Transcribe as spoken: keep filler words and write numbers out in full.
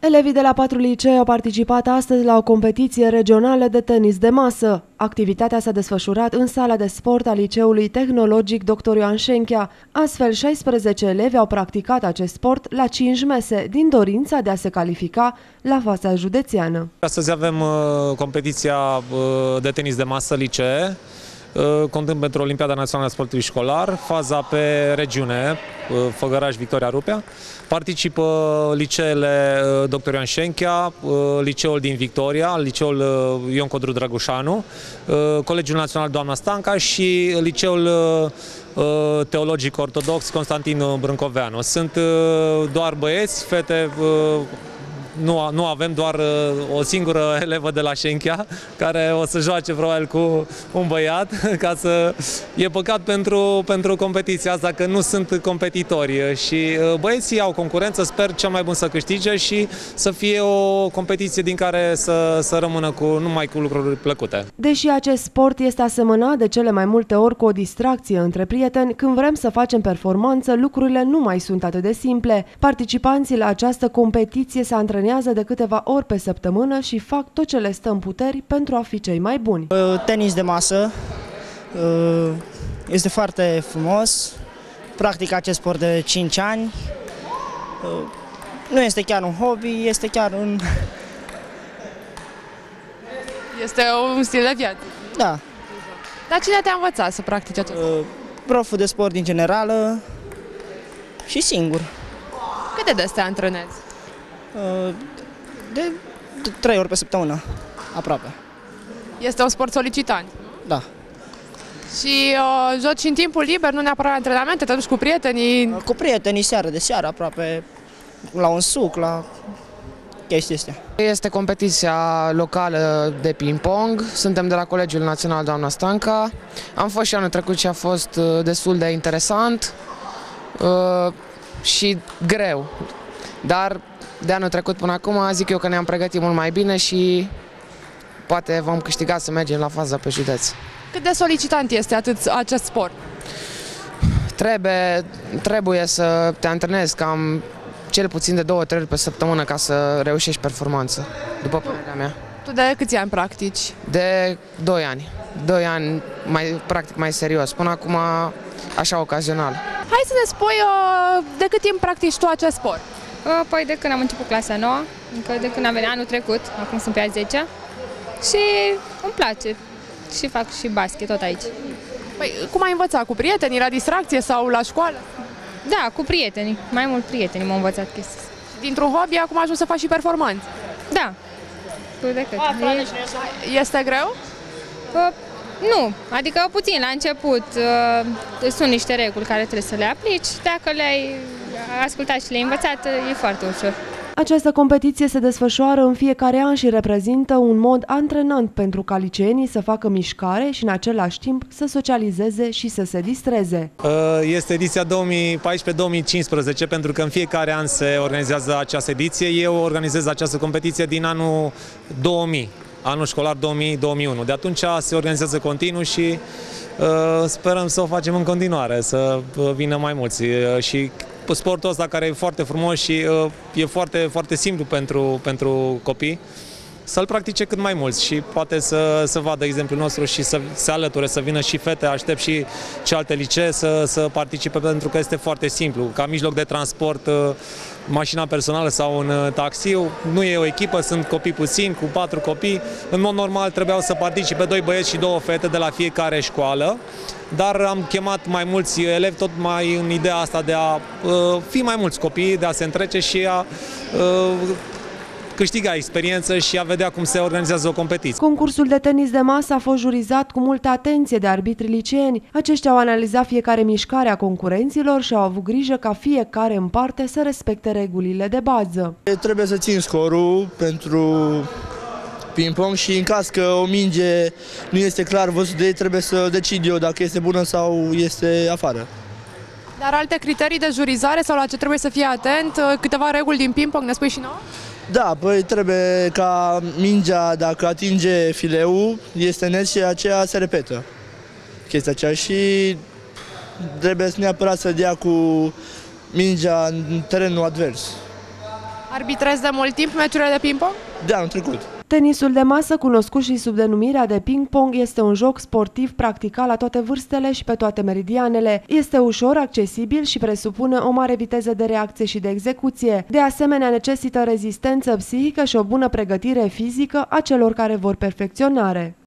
Elevii de la patru licee au participat astăzi la o competiție regională de tenis de masă. Activitatea s-a desfășurat în sala de sport a Liceului Tehnologic doctor Ioan Șenchea. Astfel, șaisprezece elevi au practicat acest sport la cinci mese, din dorința de a se califica la faza județeană. Astăzi avem uh, competiția uh, de tenis de masă licee, uh, contând pentru Olimpiada Națională a Sportului Școlar, faza pe regiune, uh, Făgăraș, Victoria, Rupea. Participă liceele uh, doctor Ioan Șenchea, uh, liceul din Victoria, liceul uh, Ion Codru Drăgușanu, uh, Colegiul Național Doamna Stanca și liceul uh, Teologic Ortodox Constantin Brâncoveanu. Sunt uh, doar băieți, fete. Uh, Nu, nu avem, doar o singură elevă de la Șenchea care o să joace probabil cu un băiat, ca să... E păcat pentru, pentru competiția asta că nu sunt competitori și băieții au concurență, sper cel mai bun să câștige și să fie o competiție din care să, să rămână cu, numai cu lucruri plăcute. Deși acest sport este asemănat de cele mai multe ori cu o distracție între prieteni, când vrem să facem performanță, lucrurile nu mai sunt atât de simple. Participanții la această competiție se antrenează de câteva ori pe săptămână și fac tot ce le stă în puteri pentru a fi cei mai buni. Tenis de masă este foarte frumos, practic acest sport de cinci ani. Nu este chiar un hobby, este chiar un... Este un stil de viață. Da. Dar cine te-a învățat să practici acest sport? Proful de sport din generală și singur. Cât de des te antrenezi? De, de trei ori pe săptămână, aproape. Este un sport solicitant. Da. Și uh, joci în timpul liber, nu neapărat la antrenamente, te duci cu prietenii? Cu prietenii, seară de seară, aproape, la un suc, la chestii astea. Este competiția locală de ping-pong, suntem de la Colegiul Național Doamna Stanca. Am fost și anul trecut și a fost destul de interesant uh, și greu, dar de anul trecut până acum zic eu că ne-am pregătit mult mai bine și poate vom câștiga să mergem la faza pe județ. Cât de solicitant este atât acest sport? Trebuie, trebuie să te antrenezi cam cel puțin de două, trei ori pe săptămână ca să reușești performanță, după părerea mea. Tu de câți ani practici? De doi ani. doi ani mai, practic mai serios, până acum așa ocazional. Hai să ne spui uh, de cât timp practici tu acest sport? Păi de când am început clasa nouă, încă de când am venit anul trecut, acum sunt pe a zecea și îmi place și fac și basket tot aici. Păi cum ai învățat? Cu prietenii, la distracție sau la școală? Da, cu prietenii, mai mult prietenii m-au învățat chestii. Dintr-un hobby acum ajungi să faci și performanță? Da, cât de cât. E... Este greu? Pă, nu, adică puțin la început uh, sunt niște reguli care trebuie să le aplici, dacă le-ai ascultat și le-ai învățat, e foarte ușor. Această competiție se desfășoară în fiecare an și reprezintă un mod antrenant pentru ca liceenii să facă mișcare și în același timp să socializeze și să se distreze. Este ediția două mii paisprezece două mii cincisprezece pentru că în fiecare an se organizează această ediție. Eu organizez această competiție din anul două mii. Anul școlar două mii două mii unu. De atunci se organizează continuu și uh, sperăm să o facem în continuare, să vină mai mulți. Uh, și sportul ăsta care e foarte frumos și uh, e foarte, foarte simplu pentru, pentru copii, să-l practice cât mai mulți și poate să, să vadă exemplul nostru și să se alăture, să vină și fete, aștept și celelalte licee să, să participe pentru că este foarte simplu. Ca mijloc de transport, mașina personală sau un taxiu, nu e o echipă, sunt copii puțini, cu patru copii. În mod normal trebuiau să participe doi băieți și două fete de la fiecare școală, dar am chemat mai mulți elevi tot mai în ideea asta de a uh, fi mai mulți copii, de a se întrece și a uh, câștiga experiență și a vedea cum se organizează o competiție. Concursul de tenis de masă a fost jurizat cu multă atenție de arbitri liceeni. Aceștia au analizat fiecare mișcare a concurenților și au avut grijă ca fiecare în parte să respecte regulile de bază. Trebuie să țin scorul pentru ping-pong și în caz că o minge nu este clar văzut de ei, trebuie să decid eu dacă este bună sau este afară. Dar alte criterii de jurizare sau la ce trebuie să fie atent? Câteva reguli din ping-pong, ne spui și nouă? Da, păi trebuie ca mingea, dacă atinge fileul, este net și aceea se repetă. Chestia aceea și trebuie neapărat să dea cu mingea în terenul advers. Arbitrezi de mult timp meciurile de ping-pong? De anul trecut. Tenisul de masă, cunoscut și sub denumirea de ping-pong, este un joc sportiv practicat la toate vârstele și pe toate meridianele. Este ușor, accesibil și presupune o mare viteză de reacție și de execuție. De asemenea, necesită rezistență psihică și o bună pregătire fizică a celor care vor perfecționare.